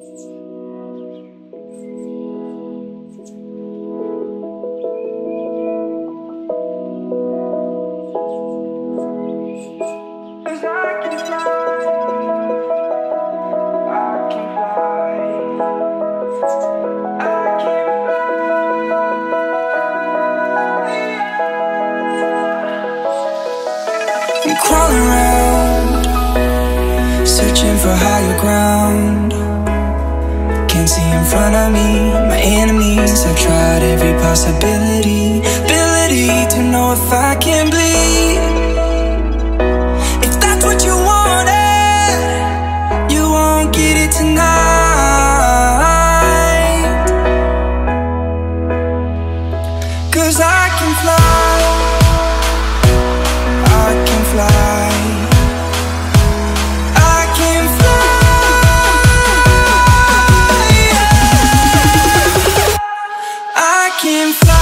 Crawling around, searching for higher ground. Can't see in front of me, my enemies. I've tried every possibility, ability to know if I can bleed. If that's what you wanted, you won't get it tonight. 'Cause I can fly, I can fly, I can fly, I can fly.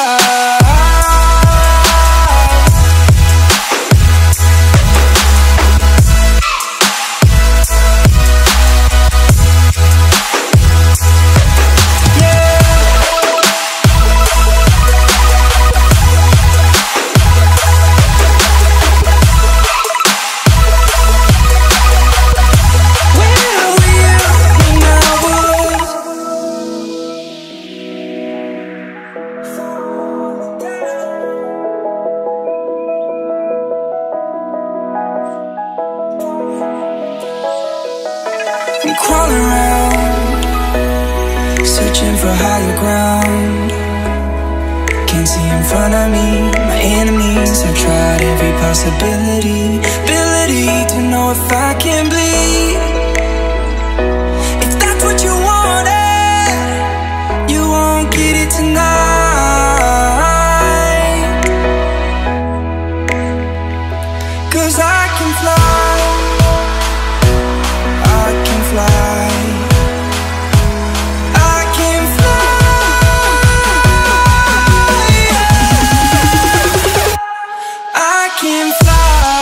I'm crawling around, searching for higher ground. Can't see in front of me, my enemies. I've tried every possibility, ability to know if I can bleed. If that's what you wanted, you won't get it tonight. 'Cause I can fly, I can fly, I can fly, I can fly.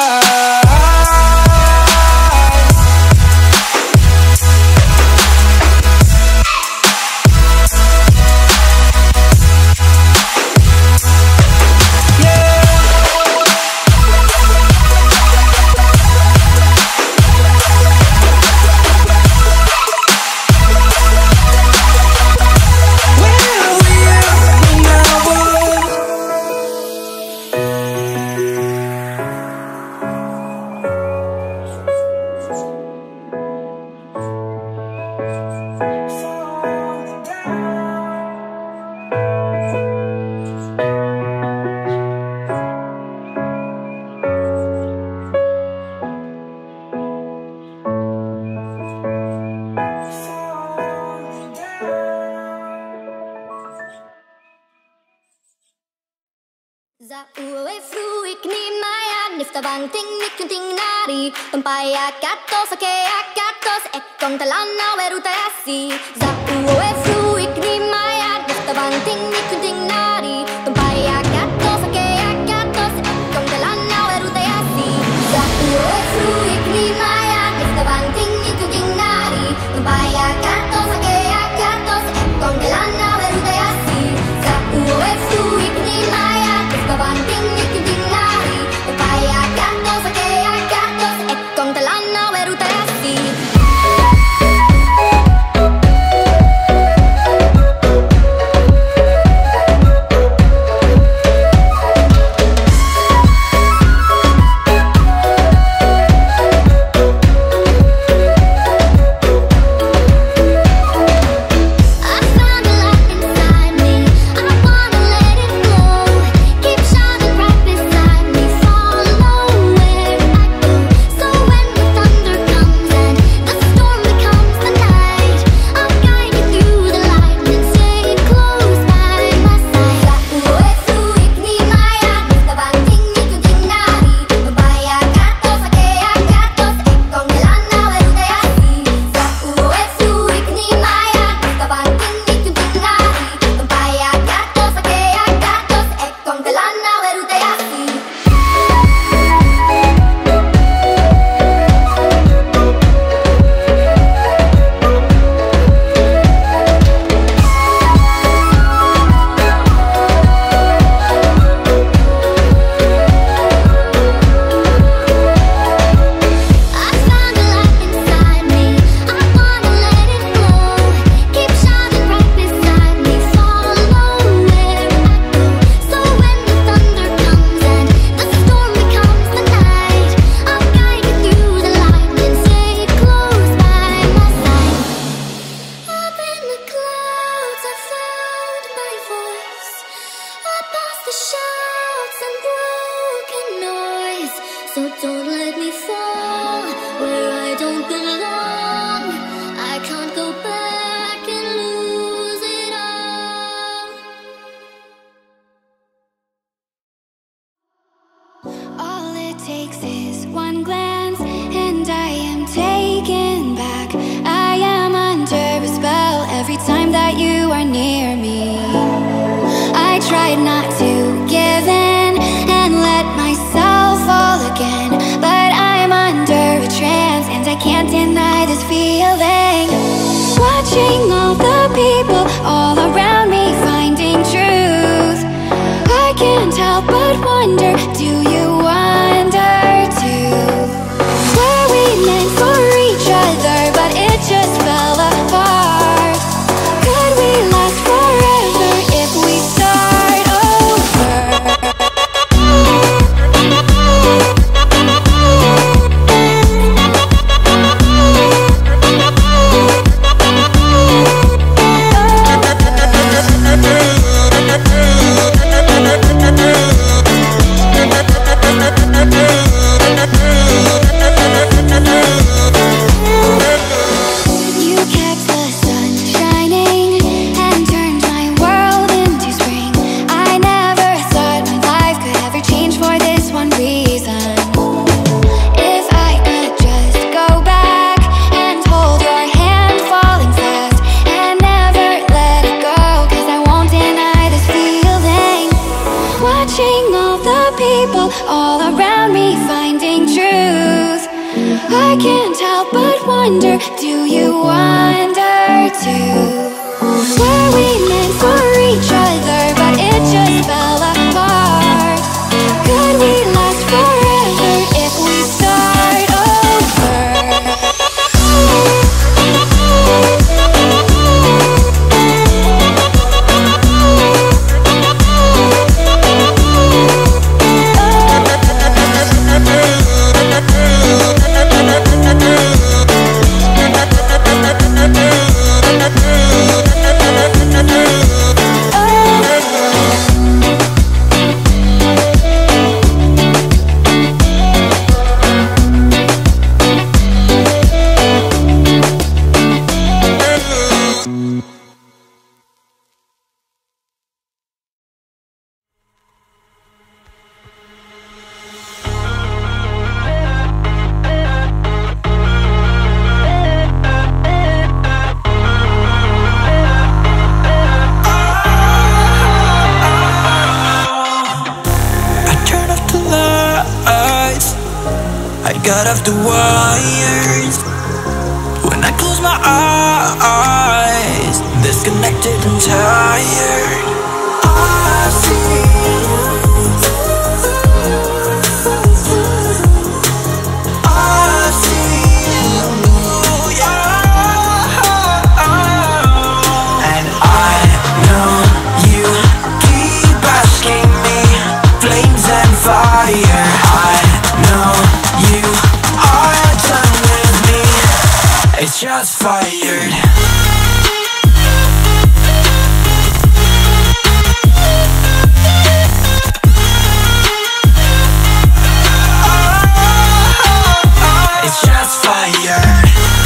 Za ue fruik ni maya nifta bang ting nikunting nari tumpaya katos ake akatos ekong talana weruta yasi. Za ue fruik ni maya nifta bang ting nikunting nari tumpaya katos ake akatos ekong talana weruta yasi. Za ue fruik ni maya nifta bang ting nikunting nari tumpaya katos ake akatos ekong talana weruta yasi. Za ue fruik ni maya banting nikunting nari upaya kantos ake akatos ekong talana weruta yasi. wonder, do you wonder too? Were we meant for each other, but it just fell apart? Could we last forever if we start over? I got off the wires. When I close my eyes, disconnected and tired. I see you. I see you, yeah. And I know you keep asking me, flames and fire. I know you are done with me. It's just fired. It's just fired.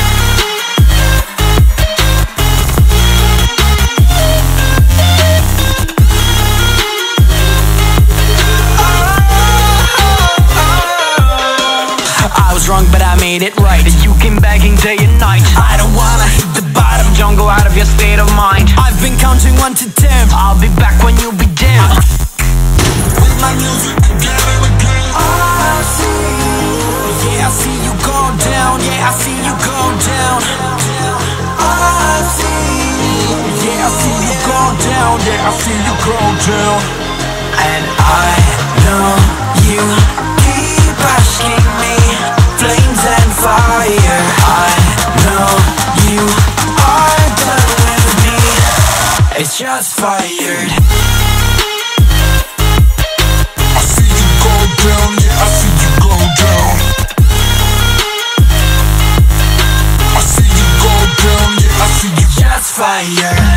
I was wrong, but I made it right. You came begging day and night. I don't wanna hit the bottom. Don't go out of your state of mind. I've been counting 1 to 10. I'll be back when you be dim. With my music together again. I see you. Yeah, I see you go down. Yeah, I see you go down. I see you. Yeah, I see you go down. Yeah, I see you go down. And I know you keep asking me, flames and fire. I know you are done with me. It's just fired. I see you go down, yeah, I see you go down. I see you go down, yeah, I see you. Just fired.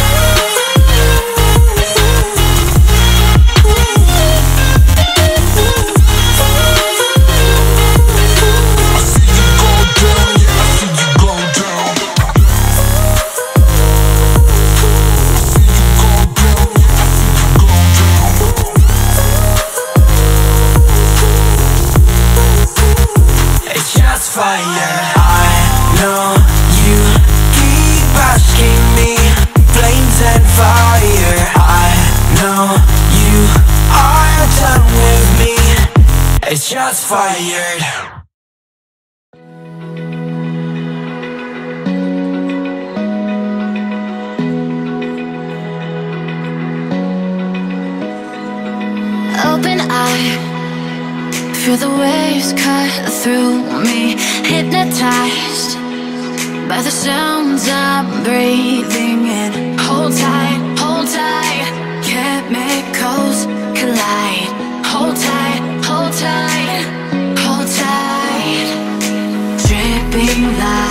Fire. I know you keep asking me, flames and fire. I know you are done with me. It's just fired. Open eye, feel the waves cut through me, hypnotized by the sounds I'm breathing in. Hold tight, chemicals collide. Hold tight, hold tight, hold tight. Dripping light.